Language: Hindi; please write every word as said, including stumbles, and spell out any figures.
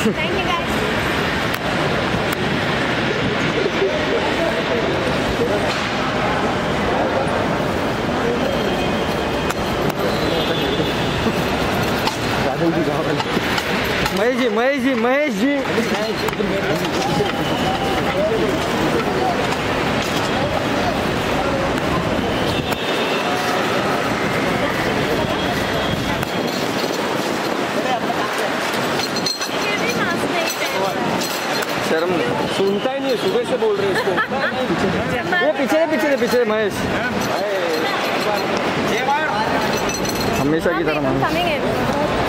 Thank you guys. Mahesh ji Mahesh ji Mahesh ji शर्म सुनता ही नहीं है, सुबह से बोल रहे हैं इसको। ये पीछे पीछे पीछे महेश हमेशा की तरह